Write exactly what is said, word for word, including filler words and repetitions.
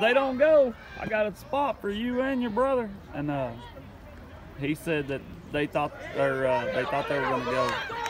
they don't go, I got a spot for you and your brother. And uh, he said that they thought, or uh, they thought they were going to go.